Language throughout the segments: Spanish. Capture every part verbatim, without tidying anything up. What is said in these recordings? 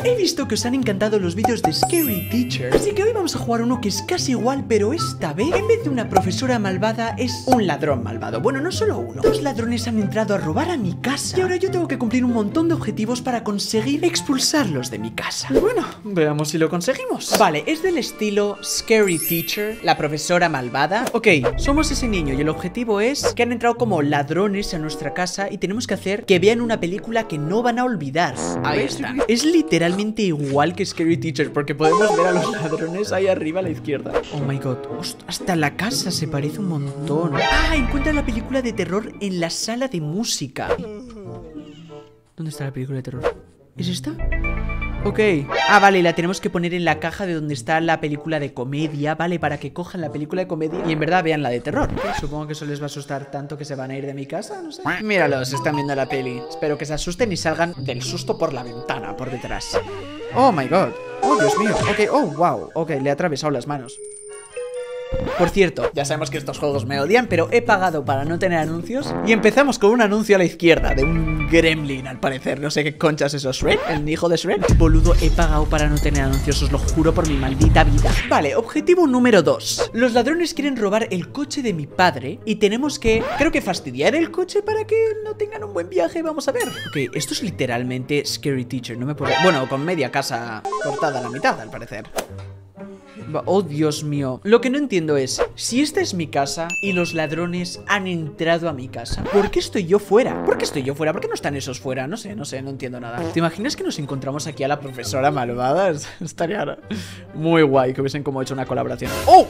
He visto que os han encantado los vídeos de Scary Teacher, así que hoy vamos a jugar uno que es casi igual, pero esta vez, en vez de una profesora malvada, es un ladrón malvado. Bueno, no solo uno. Dos ladrones han entrado a robar a mi casa y ahora yo tengo que cumplir un montón de objetivos para conseguir expulsarlos de mi casa. Y bueno, veamos si lo conseguimos. Vale, es del estilo Scary Teacher, la profesora malvada. Ok, somos ese niño y el objetivo es que han entrado como ladrones a nuestra casa y tenemos que hacer que vean una película que no van a olvidar. Ahí está. Es literalmente igual que Scary Teacher porque podemos ver a los ladrones ahí arriba a la izquierda. Oh my god, Host, hasta la casa se parece un montón. Ah, encuentra la película de terror en la sala de música. ¿Dónde está la película de terror? ¿Es esta? Ok. Ah, vale, la tenemos que poner en la caja de donde está la película de comedia, vale, para que cojan la película de comedia y en verdad vean la de terror. Supongo que eso les va a asustar tanto que se van a ir de mi casa, no sé. Míralos, están viendo la peli. Espero que se asusten y salgan del susto por la ventana, por detrás. Oh my god. Oh, Dios mío. Ok, oh, wow. Ok, le he atravesado las manos. Por cierto, ya sabemos que estos juegos me odian, pero he pagado para no tener anuncios. Y empezamos con un anuncio a la izquierda de un gremlin, al parecer. No sé qué conchas es eso, Shrek, el hijo de Shrek. Boludo, he pagado para no tener anuncios, os lo juro por mi maldita vida. Vale, objetivo número dos. Los ladrones quieren robar el coche de mi padre y tenemos que, creo que fastidiar el coche para que no tengan un buen viaje. Vamos a ver. Ok, esto es literalmente Scary Teacher, no me puedo... Bueno, con media casa cortada a la mitad, al parecer. Oh, Dios mío. Lo que no entiendo es, si esta es mi casa y los ladrones han entrado a mi casa, ¿por qué estoy yo fuera? ¿Por qué estoy yo fuera? ¿Por qué no están esos fuera? No sé, no sé, no entiendo nada. ¿Te imaginas que nos encontramos aquí a la profesora malvada? Estaría muy guay que hubiesen como hecho una colaboración. ¡Oh!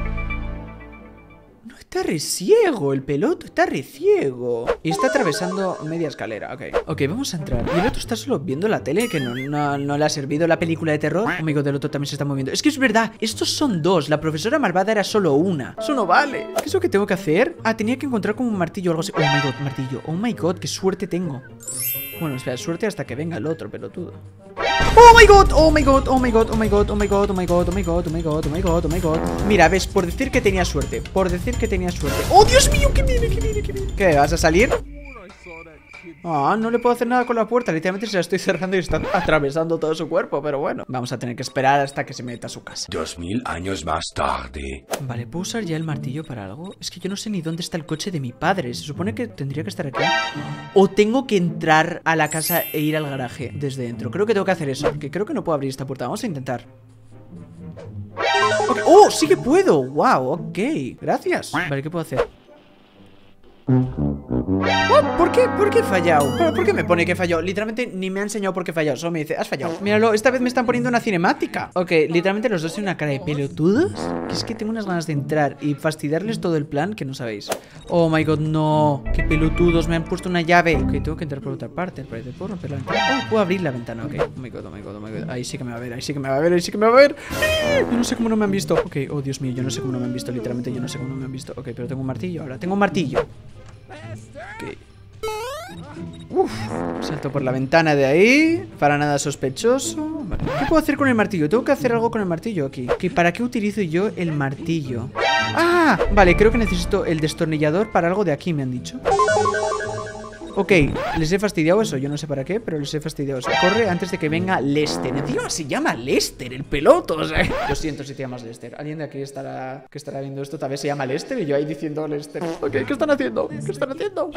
Está re ciego, el peloto está re ciego. Y está atravesando media escalera, ok. Ok, vamos a entrar. Y el otro está solo viendo la tele, que no, no, no le ha servido la película de terror. Oh my god, el otro también se está moviendo. Es que es verdad, estos son dos. La profesora malvada era solo una. Eso no vale. ¿Qué es lo que tengo que hacer? Ah, tenía que encontrar como un martillo o algo así. Oh my god, martillo. Oh my god, qué suerte tengo. Bueno, espera, suerte hasta que venga el otro pelotudo. Oh my god, oh my god, oh my god, oh my god, oh my god, oh my god, oh my god, oh my god, oh my god, oh my god. Mira, ves, por decir que tenía suerte, por decir que tenía suerte. ¡Oh, Dios mío! ¡Que viene, que viene, que viene! ¿Qué, vas a salir? Ah, no le puedo hacer nada con la puerta. Literalmente se la estoy cerrando y está atravesando todo su cuerpo. Pero bueno, vamos a tener que esperar hasta que se meta a su casa. Dos mil años más tarde. Vale, ¿puedo usar ya el martillo para algo? Es que yo no sé ni dónde está el coche de mi padre. Se supone que tendría que estar aquí. O tengo que entrar a la casa e ir al garaje desde dentro. Creo que tengo que hacer eso, porque creo que no puedo abrir esta puerta. Vamos a intentar. Okay. ¡Oh! ¡Sí que puedo! ¡Wow! Ok, gracias. Vale, ¿qué puedo hacer? Oh, ¿por qué? ¿Por qué he fallado? ¿Por qué me pone que he fallado? Literalmente ni me ha enseñado por qué he fallado. Solo me dice, has fallado. Míralo, esta vez me están poniendo una cinemática. Ok, literalmente los dos tienen una cara de pelotudos. Que es que tengo unas ganas de entrar y fastidiarles todo el plan que no sabéis. Oh my god, no. Qué pelotudos, me han puesto una llave. Ok, tengo que entrar por otra parte. Parece, ¿puedo romper la ventana? Oh, puedo abrir la ventana, ok. Oh my god, oh my god, oh my god. Ahí sí que me va a ver, ahí sí que me va a ver, ahí sí que me va a ver. Yo no sé cómo no me han visto. Ok, oh Dios mío, yo no sé cómo no me han visto. Literalmente yo no sé cómo no me han visto. Ok, pero tengo un martillo ahora. Tengo un martillo. Ok. Uf, salto por la ventana de ahí. Para nada sospechoso. Vale. ¿Qué puedo hacer con el martillo? Tengo que hacer algo con el martillo aquí. Ok, ¿para qué utilizo yo el martillo? Ah, vale, creo que necesito el destornillador para algo de aquí, me han dicho. Ok, les he fastidiado eso, yo no sé para qué, pero les he fastidiado eso. Corre antes de que venga Lester. Encima se llama Lester, el peloto, o sea. Lo siento si te llamas Lester. Alguien de aquí estará, que estará viendo esto tal vez se llama Lester y yo ahí diciendo Lester. Ok, ¿qué están haciendo? ¿Qué están haciendo?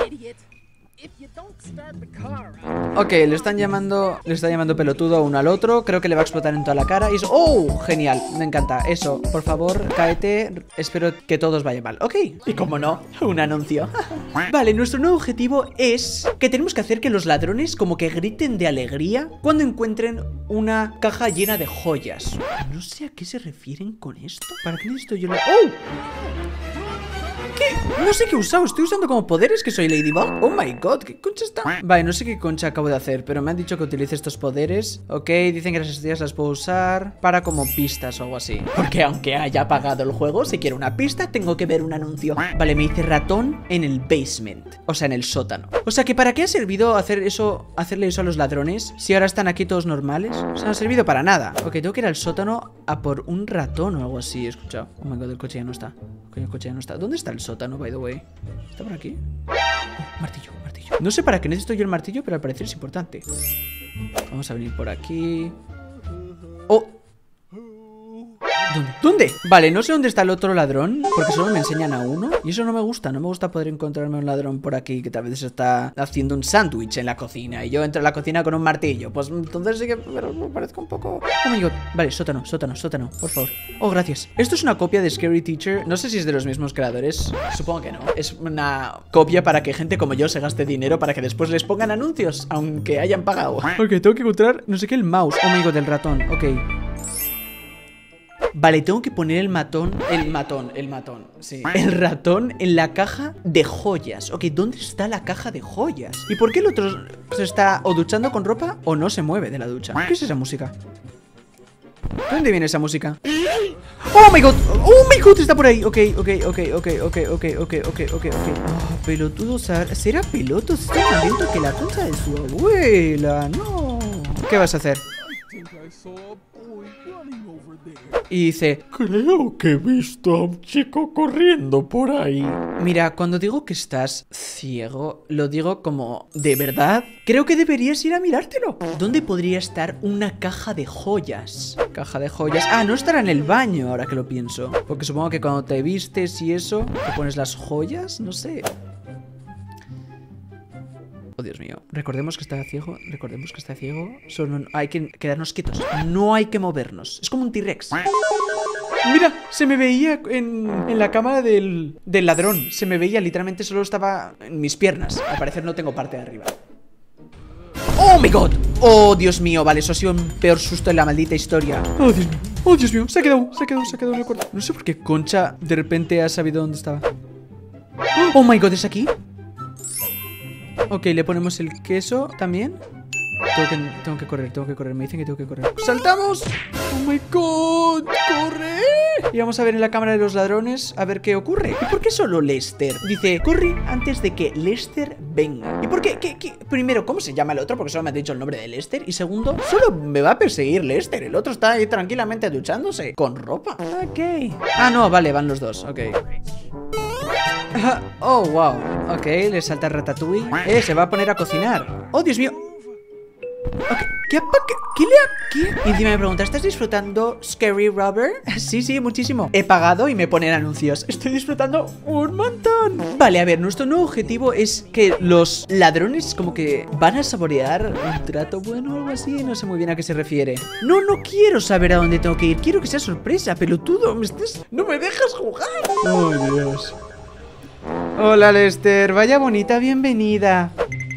Ok, le están llamando Le está llamando pelotudo uno al otro. Creo que le va a explotar en toda la cara y eso... ¡Oh! Genial, me encanta. Eso, por favor, cáete. Espero que todos vaya mal. Ok, y como no, un anuncio. Vale, nuestro nuevo objetivo es que tenemos que hacer que los ladrones como que griten de alegría cuando encuentren una caja llena de joyas. No sé a qué se refieren con esto. ¿Para qué necesito yo la... ¡Oh! ¿Qué? No sé qué he usado, estoy usando como poderes que soy Ladybug. Oh my god, ¿qué concha está? Vale, no sé qué concha acabo de hacer, pero me han dicho que utilice estos poderes. Ok, dicen que las estrellas las puedo usar para como pistas o algo así. Porque aunque haya pagado el juego, si quiero una pista, tengo que ver un anuncio. Vale, me dice ratón en el basement. O sea, en el sótano. O sea, que ¿para qué ha servido hacer eso, hacerle eso a los ladrones? Si ahora están aquí todos normales. O sea, no ha servido para nada. Ok, tengo que ir al sótano a por un ratón o algo así, he escuchado. Oh my god, el coche ya no está. Ok, el coche ya no está. ¿Dónde está el sótano? sótano, by the way. ¿Está por aquí? Oh, martillo, martillo. No sé para qué necesito yo el martillo, pero al parecer es importante. Vamos a venir por aquí. ¡Oh! ¿Dónde? ¿Dónde? Vale, no sé dónde está el otro ladrón, porque solo me enseñan a uno. Y eso no me gusta, no me gusta poder encontrarme un ladrón por aquí que tal vez está haciendo un sándwich en la cocina y yo entro a la cocina con un martillo. Pues entonces sí que pero me parezco un poco... Oh my god. Vale, sótano, sótano, sótano, por favor. Oh, gracias. Esto es una copia de Scary Teacher. No sé si es de los mismos creadores. Supongo que no. Es una copia para que gente como yo se gaste dinero para que después les pongan anuncios, aunque hayan pagado. Ok, tengo que encontrar, no sé qué, el mouse. Oh my god, el ratón, ok. Vale, tengo que poner el matón. El matón, el matón, sí. El ratón en la caja de joyas. Ok, ¿dónde está la caja de joyas? ¿Y por qué el otro se está o duchando con ropa o no se mueve de la ducha? ¿Qué es esa música? ¿De dónde viene esa música? ¡Oh my god! ¡Oh my god! Está por ahí. Ok, ok, ok, ok, ok, ok, ok, ok, ok, ok. Oh, pelotudo, ¿será peloto? Se está más lento que la concha de su abuela. No. ¿Qué vas a hacer? Y dice, creo que he visto a un chico corriendo por ahí. Mira, cuando digo que estás ciego, lo digo como, ¿de verdad? Creo que deberías ir a mirártelo. ¿Dónde podría estar una caja de joyas? Caja de joyas. Ah, no estará en el baño, ahora que lo pienso. Porque supongo que cuando te vistes y eso, te pones las joyas, no sé. Oh, Dios mío. Recordemos que está ciego. Recordemos que está ciego. Solo hay que quedarnos quietos. No hay que movernos. Es como un T-Rex. Mira, se me veía en, en la cámara del, del ladrón. Se me veía, literalmente solo estaba en mis piernas. Al parecer no tengo parte de arriba. ¡Oh, my God! ¡Oh, Dios mío! Vale, eso ha sido un peor susto en la maldita historia. ¡Oh, Dios mío! ¡Oh, Dios mío! Se ha quedado, se ha quedado, se ha quedado en el cuarto. No sé por qué Concha de repente ha sabido dónde estaba. ¡Oh, my God! ¿Es aquí? Ok, le ponemos el queso también. Tengo que, tengo que correr, tengo que correr. Me dicen que tengo que correr. ¡Saltamos! ¡Oh my god! ¡Corre! Y vamos a ver en la cámara de los ladrones a ver qué ocurre. ¿Y por qué solo Lester? Dice, corre antes de que Lester venga. ¿Y por qué? ¿Qué, qué? Primero, ¿cómo se llama el otro? Porque solo me ha dicho el nombre de Lester. Y segundo, solo me va a perseguir Lester. El otro está ahí tranquilamente duchándose con ropa. Ok. Ah, no, vale, van los dos. Ok. Oh, wow. Ok, le salta Ratatouille. Eh, se va a poner a cocinar. Oh, Dios mío. Okay. ¿Qué, qué, ¿Qué le ha...? ¿Qué? Y encima me pregunta, ¿estás disfrutando Scary Robber? Sí, sí, muchísimo. He pagado y me ponen anuncios. Estoy disfrutando un montón. Vale, a ver, nuestro nuevo objetivo es que los ladrones como que van a saborear un trato bueno o algo así. No sé muy bien a qué se refiere. No, no quiero saber a dónde tengo que ir. Quiero que sea sorpresa, pelotudo. ¿Me estás... No me dejas jugar. Oh, Dios. Hola, Lester. Vaya bonita bienvenida.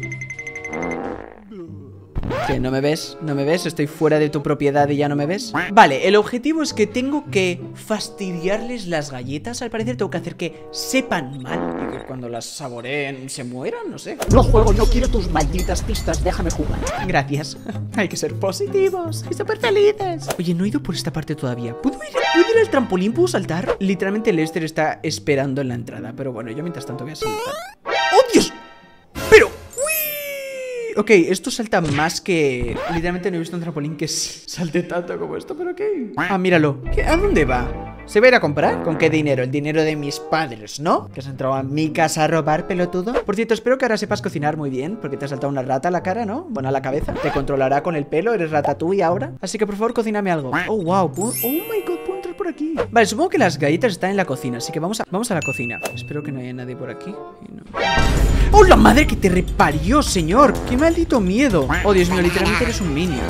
¿Qué? ¿No me ves? ¿No me ves? ¿Estoy fuera de tu propiedad y ya no me ves? Vale, el objetivo es que tengo que fastidiarles las galletas. Al parecer tengo que hacer que sepan mal y que cuando las saboreen se mueran, no sé. No juego, no quiero tus malditas pistas, déjame jugar. Gracias. Hay que ser positivos y súper felices. Oye, no he ido por esta parte todavía. ¿Puedo ir, ¿Puedo ir al trampolín? ¿Puedo saltar? Literalmente Lester está esperando en la entrada. Pero bueno, yo mientras tanto voy a saltar. ¡Oh, Dios! Pero... Ok, esto salta más que... Literalmente no he visto un trampolín que salte tanto como esto, pero ok. Ah, míralo. ¿Qué? ¿A dónde va? ¿Se va a ir a comprar? ¿Con qué dinero? El dinero de mis padres, ¿no? Que has entrado a mi casa a robar, pelotudo. Por cierto, espero que ahora sepas cocinar muy bien, porque te ha saltado una rata a la cara, ¿no? Bueno, a la cabeza. Te controlará con el pelo, eres ratatouille ahora. Así que por favor, cocíname algo. Oh, wow. Oh my god, puedo entrar por aquí. Vale, supongo que las galletas están en la cocina, así que vamos a, vamos a la cocina. Espero que no haya nadie por aquí. Y no... ¡Oh, la madre que te reparió, señor! ¡Qué maldito miedo! Oh, Dios mío, literalmente eres un minion.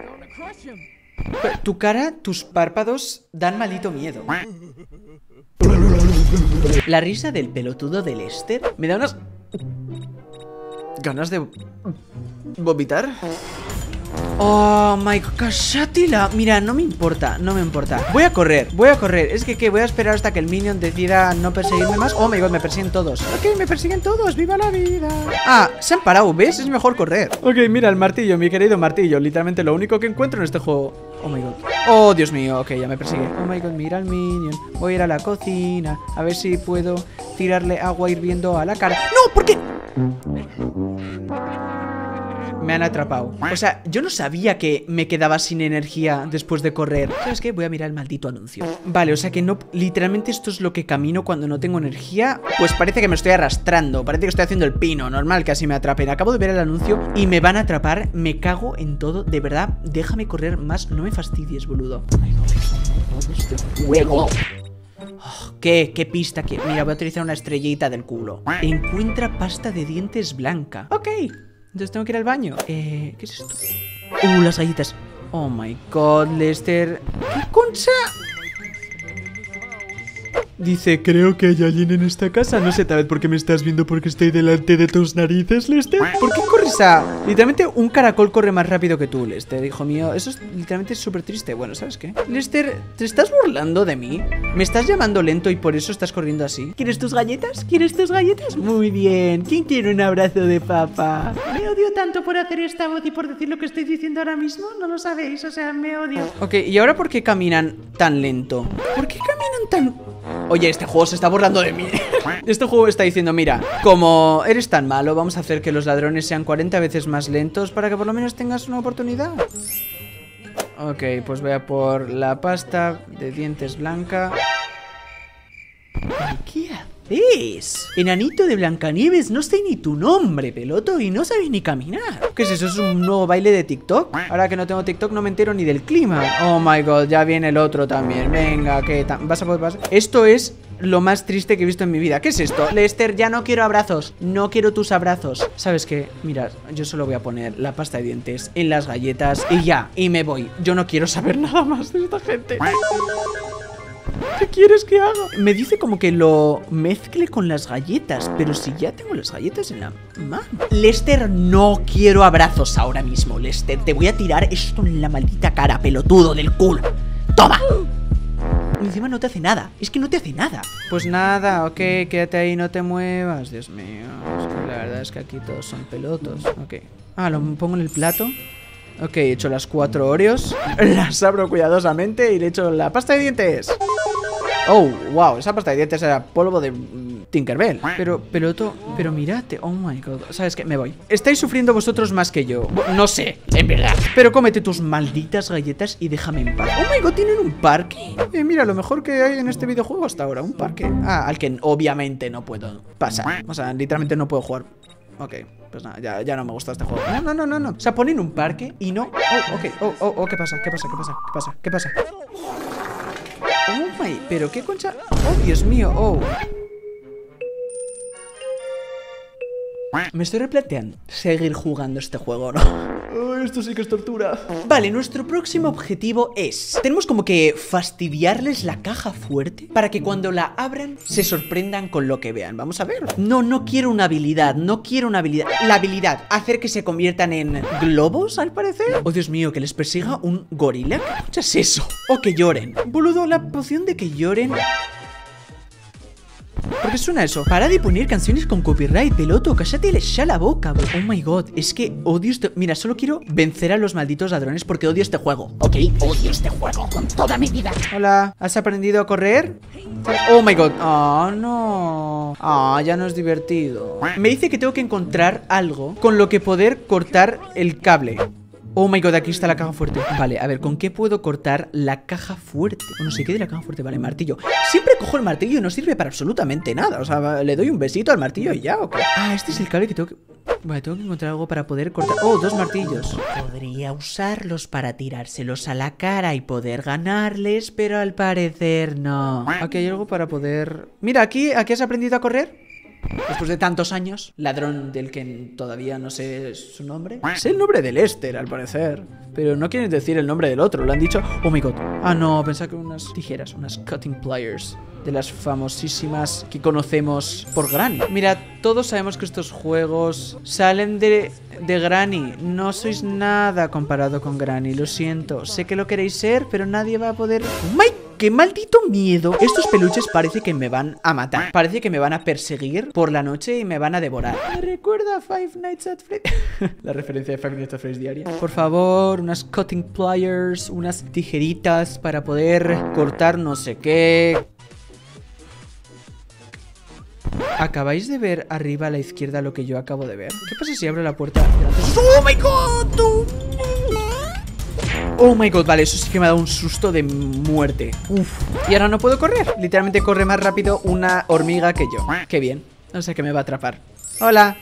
Tu cara, tus párpados dan maldito miedo. La risa del pelotudo de Lester me da unas... ganas de... vomitar. Oh my god, cachátela. Mira, no me importa, no me importa. Voy a correr, voy a correr. Es que, ¿qué? Voy a esperar hasta que el minion decida no perseguirme más. Oh my god, me persiguen todos. Ok, me persiguen todos, viva la vida. Ah, se han parado, ¿ves? Es mejor correr. Ok, mira, el martillo, mi querido martillo. Literalmente lo único que encuentro en este juego. Oh my god. Oh, Dios mío, ok, ya me persigue. Oh my god, mira al minion. Voy a ir a la cocina, a ver si puedo tirarle agua hirviendo a la cara. ¡No! ¿Por qué? Me han atrapado. O sea, yo no sabía que me quedaba sin energía después de correr. ¿Sabes qué? Voy a mirar el maldito anuncio. Vale, o sea que no... Literalmente esto es lo que camino cuando no tengo energía. Pues parece que me estoy arrastrando. Parece que estoy haciendo el pino. Normal que así me atrapen. Acabo de ver el anuncio y me van a atrapar. Me cago en todo. De verdad, déjame correr más. No me fastidies, boludo. Juego. Oh, ¿Qué? ¿Qué pista? ¿Qué? Mira, voy a utilizar una estrellita del culo. Encuentra pasta de dientes blanca. Ok. Entonces tengo que ir al baño. Eh, ¿qué es esto? Uh, las galletas. Oh my god, Lester. ¿Qué concha? Dice, creo que hay alguien en esta casa. No sé, tal vez porque me estás viendo porque estoy delante de tus narices, Lester. ¿Por qué corres a...? Literalmente un caracol corre más rápido que tú, Lester, hijo mío. Eso es literalmente súper triste. Bueno, ¿sabes qué? Lester, ¿te estás burlando de mí? ¿Me estás llamando lento y por eso estás corriendo así? ¿Quieres tus galletas? ¿Quieres tus galletas? Muy bien. ¿Quién quiere un abrazo de papá? Me odio tanto por hacer esta voz y por decir lo que estoy diciendo ahora mismo. No lo sabéis, o sea, me odio. Ok, ¿y ahora por qué caminan tan lento? ¿Por qué caminan tan...? Oye, este juego se está burlando de mí. Este juego está diciendo, mira, como eres tan malo, vamos a hacer que los ladrones sean cuarenta veces más lentos para que por lo menos tengas una oportunidad. Ok, pues voy a por la pasta de dientes blanca. ¿Qué haces? Enanito de Blancanieves, no sé ni tu nombre, peloto, y no sabes ni caminar. ¿Qué es eso? ¿Es un nuevo baile de TikTok? Ahora que no tengo TikTok no me entero ni del clima. Oh my god, ya viene el otro también. Venga, ¿qué tal? ¿Vas a poder pasar? Esto es lo más triste que he visto en mi vida. ¿Qué es esto? Lester, ya no quiero abrazos. No quiero tus abrazos. ¿Sabes qué? Mirad, yo solo voy a poner la pasta de dientes en las galletas y ya, y me voy. Yo no quiero saber nada más de esta gente. ¿Qué quieres que haga? Me dice como que lo mezcle con las galletas, pero si ya tengo las galletas en la mano. Lester, no quiero abrazos ahora mismo, Lester. Te voy a tirar esto en la maldita cara, pelotudo del culo. ¡Toma! Y encima no te hace nada. Es que no te hace nada. Pues nada, ok, quédate ahí, no te muevas. Dios mío, es que la verdad es que aquí todos son pelotos. Ok. Ah, lo pongo en el plato. Ok, he hecho las cuatro Oreos. Las abro cuidadosamente y le echo la pasta de dientes. Oh, wow, esa pasta de dientes era polvo de mm, Tinkerbell. Pero, peloto, pero mirate. Oh my god, ¿sabes qué? Me voy. Estáis sufriendo vosotros más que yo. No sé, en verdad. Pero cómete tus malditas galletas y déjame en paz. Oh my god, ¿tienen un parque? Eh, mira, lo mejor que hay en este videojuego hasta ahora, un parque. Ah, al que obviamente no puedo pasar. O sea, literalmente no puedo jugar. Ok, pues nada, ya, ya no me gusta este juego. No, no, no, no, no. O sea, ponen un parque y no. Oh, ok, oh, oh, oh, ¿qué pasa? ¿Qué pasa? ¿Qué pasa? ¿Qué pasa? ¿Qué pasa? Oh my, pero qué concha. Oh, Dios mío, oh. Me estoy replanteando seguir jugando este juego, ¿no? Oh, esto sí que es tortura. Vale, nuestro próximo objetivo es... Tenemos como que fastidiarles la caja fuerte para que cuando la abran se sorprendan con lo que vean. Vamos a ver. No, no quiero una habilidad, no quiero una habilidad. La habilidad, hacer que se conviertan en globos, al parecer. Oh, Dios mío, que les persiga un gorila. ¿Qué concha es eso? O que lloren. Boludo, la poción de que lloren... ¿Por qué suena eso? Para de poner canciones con copyright, peloto. Cállate ya la boca, bro. Oh my god, es que odio este... Mira, solo quiero vencer a los malditos ladrones porque odio este juego. Ok, odio este juego con toda mi vida. Hola, ¿has aprendido a correr? Oh my god. Ah, oh, no. Ah, oh, ya no es divertido. Me dice que tengo que encontrar algo con lo que poder cortar el cable. Oh my god, aquí está la caja fuerte. Vale, a ver, ¿con qué puedo cortar la caja fuerte? O no sé qué de la caja fuerte, vale, martillo. Siempre cojo el martillo y no sirve para absolutamente nada. O sea, le doy un besito al martillo y ya, ¿ok? Ah, este es el cable que tengo que... Vale, tengo que encontrar algo para poder cortar... Oh, dos martillos. Podría usarlos para tirárselos a la cara y poder ganarles, pero al parecer no. Aquí hay algo para poder... Mira, aquí, aquí has aprendido a correr. Después de tantos años, ladrón del que todavía no sé su nombre. Sé el nombre de Lester, al parecer, pero no quieren decir el nombre del otro. Lo han dicho. Oh my god. Ah, no, pensaba que unas tijeras, unas cutting pliers, de las famosísimas que conocemos por Granny. Mira, todos sabemos que estos juegos salen de, de Granny. No sois nada comparado con Granny, lo siento. Sé que lo queréis ser, pero nadie va a poder... ¡Oh my god! ¡Qué maldito miedo! Estos peluches parece que me van a matar. Parece que me van a perseguir por la noche y me van a devorar. Me recuerda a Five Nights at Freddy's. La referencia de Five Nights at Freddy's diaria. Por favor, unas cutting pliers, unas tijeritas para poder cortar no sé qué. ¿Acabáis de ver arriba a la izquierda lo que yo acabo de ver? ¿Qué pasa si abro la puerta? ¡Oh my god! tú! Oh my god, vale, eso sí que me ha dado un susto de muerte. Uf. Y ahora no puedo correr. Literalmente corre más rápido una hormiga que yo. Qué bien. No sé qué me va a atrapar. Hola.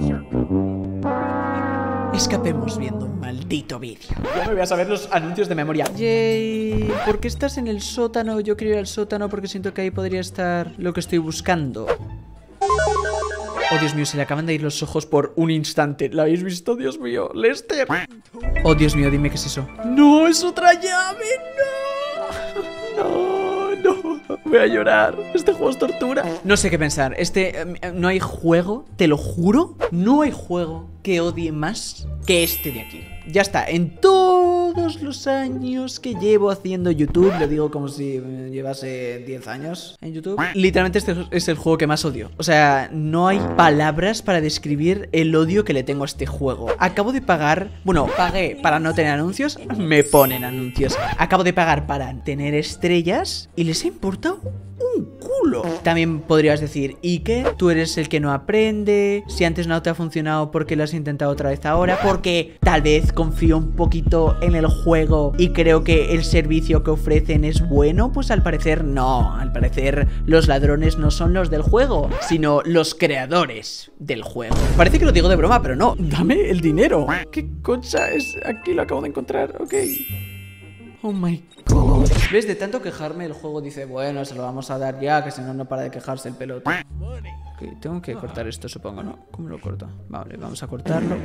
Escapemos viendo un maldito vídeo. Ya me voy a saber los anuncios de memoria. Yay. ¿Por qué estás en el sótano? Yo quiero ir al sótano porque siento que ahí podría estar lo que estoy buscando. Oh, Dios mío, se le acaban de ir los ojos por un instante. ¿La habéis visto? Dios mío, Lester. Oh, Dios mío, dime qué es eso. No, es otra llave. No. No, no. Voy a llorar. Este juego es tortura. No sé qué pensar. Este... Eh, no hay juego, te lo juro. No hay juego que odie más que este de aquí. Ya está, en todos los años que llevo haciendo YouTube, lo digo como si llevase diez años en YouTube, literalmente este es el juego que más odio. O sea, no hay palabras para describir el odio que le tengo a este juego. Acabo de pagar, bueno, pagué para no tener anuncios, me ponen anuncios. Acabo de pagar para tener estrellas y les ha importado un culo. También podrías decir, ¿y qué? Tú eres el que no aprende. Si antes no te ha funcionado, ¿por qué lo has intentado otra vez ahora? Porque tal vez confío un poquito en el juego y creo que el servicio que ofrecen es bueno. Pues al parecer no. Al parecer los ladrones no son los del juego, sino los creadores del juego. Parece que lo digo de broma, pero no. Dame el dinero. ¿Qué cosa es? Aquí lo acabo de encontrar. Ok. Oh my god. ¿Ves? De tanto quejarme el juego dice, bueno, se lo vamos a dar ya, que si no, no para de quejarse el pelota. Ok, tengo que cortar esto, supongo, ¿no? ¿Cómo lo corto? Vale, vamos a cortarlo.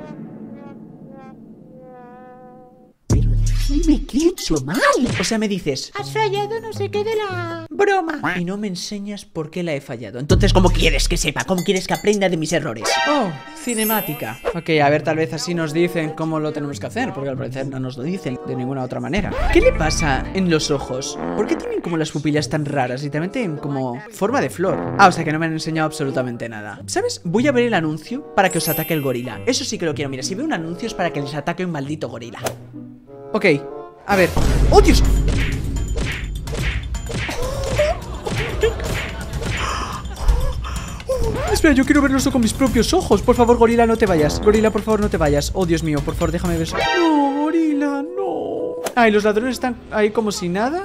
Dime que he hecho mal. O sea, me dices, Has fallado no sé qué de la broma, y no me enseñas por qué la he fallado. Entonces, ¿cómo quieres que sepa? ¿Cómo quieres que aprenda de mis errores? Oh, cinemática. Ok, a ver, tal vez así nos dicen cómo lo tenemos que hacer, porque al parecer no nos lo dicen de ninguna otra manera. ¿Qué le pasa en los ojos? ¿Por qué tienen como las pupillas tan raras y también tienen como forma de flor? Ah, o sea que no me han enseñado absolutamente nada. ¿Sabes? Voy a ver el anuncio para que os ataque el gorila. Eso sí que lo quiero. Mira, si veo un anuncio es para que les ataque un maldito gorila. Ok, a ver. ¡Oh, Dios! Espera, yo quiero verlo eso con mis propios ojos. Por favor, gorila, no te vayas. Gorila, por favor, no te vayas. Oh, Dios mío, por favor, déjame ver eso. No, gorila, no. Ay, los ladrones están ahí como si nada.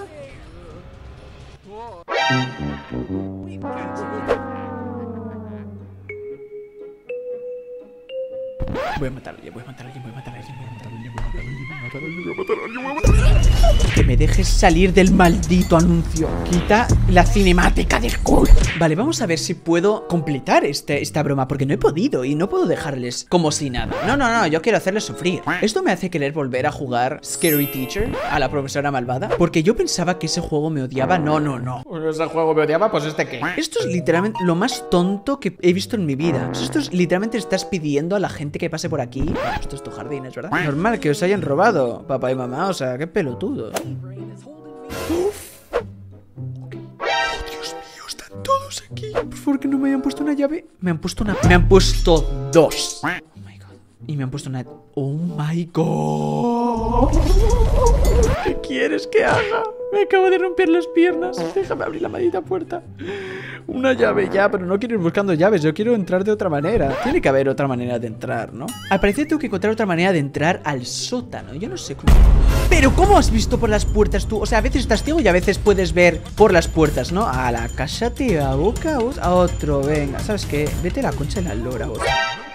Voy a matar a alguien, voy a matar a alguien, voy a matar a alguien, voy a matar a alguien, voy a matar a alguien, voy a matar a alguien, voy a matar a alguien, voy a matar a alguien. Que me dejes salir del maldito anuncio. Quita la cinemática del culo. Vale, vamos a ver si puedo completar este, esta broma, porque no he podido y no puedo dejarles como si nada. No, no, no, yo quiero hacerles sufrir. Esto me hace querer volver a jugar Scary Teacher, a la profesora malvada, porque yo pensaba que ese juego me odiaba. No, no, no. Ese juego me odiaba, pues este qué. Esto es literalmente lo más tonto que he visto en mi vida. Esto es literalmente estás pidiendo a la gente que pase por aquí. Bueno, esto es tu jardín, ¿es verdad? Normal que os hayan robado, papá y mamá, o sea, qué pelotudo. Uf. Oh, Dios mío, están todos aquí. Por favor, que no me hayan puesto una llave. Me han puesto una... Me han puesto dos. Oh my god. Y me han puesto una... Oh my god. ¿Qué quieres que haga? Me acabo de romper las piernas. Déjame abrir la maldita puerta. Una llave ya, pero no quiero ir buscando llaves. Yo quiero entrar de otra manera. Tiene que haber otra manera de entrar, ¿no? Al parecer tengo que encontrar otra manera de entrar al sótano. Yo no sé cómo. Pero ¿cómo has visto por las puertas tú? O sea, a veces estás ciego y a veces puedes ver por las puertas, ¿no? A la cállate a boca, a otro. Venga, ¿sabes qué? Vete a la concha en la lora, otro.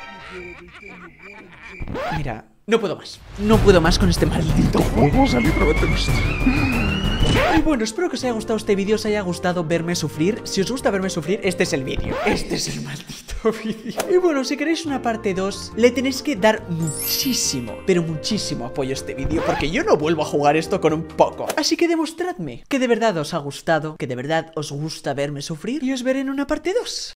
Mira, no puedo más. No puedo más con este maldito juego. Y bueno, espero que os haya gustado este vídeo, os haya gustado verme sufrir. Si os gusta verme sufrir, este es el vídeo. Este es el maldito vídeo. Y bueno, si queréis una parte dos, le tenéis que dar muchísimo, pero muchísimo apoyo a este vídeo, porque yo no vuelvo a jugar esto con un poco. Así que demostradme que de verdad os ha gustado, que de verdad os gusta verme sufrir, y os veré en una parte dos.